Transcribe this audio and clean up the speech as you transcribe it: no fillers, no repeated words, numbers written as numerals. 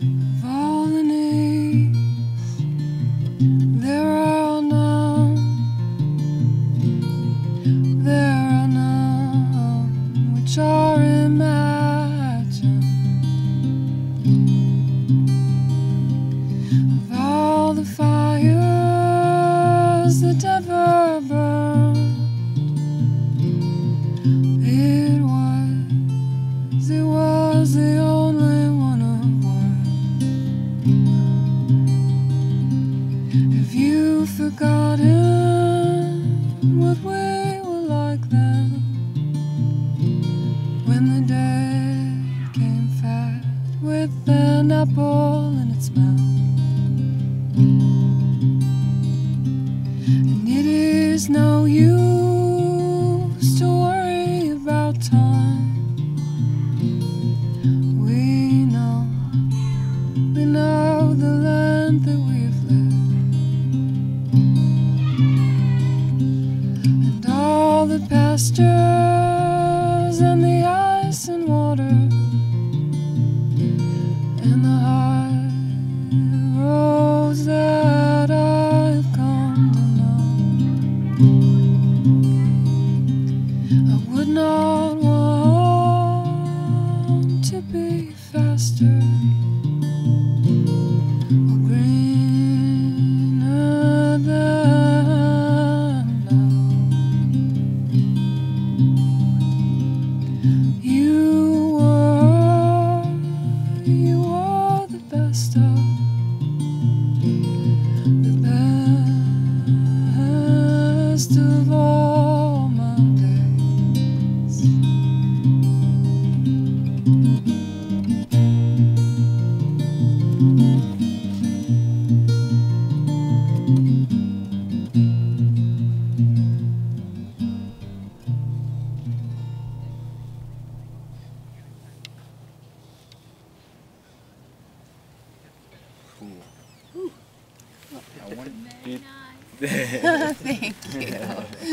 Of all the names there are none, which are imagined. Of all the fires that ever burned, it was the only one of worth. Have you forgotten what we were like then, when the day came fat with an apple in its mouth? And it is no use to worry about time. We know the land that we've lived, and all the pastures and the ice and water, and the high roads that I've come to know. I would not want to be faster or greener than now. You were the best of all my days. Very nice. Thank you.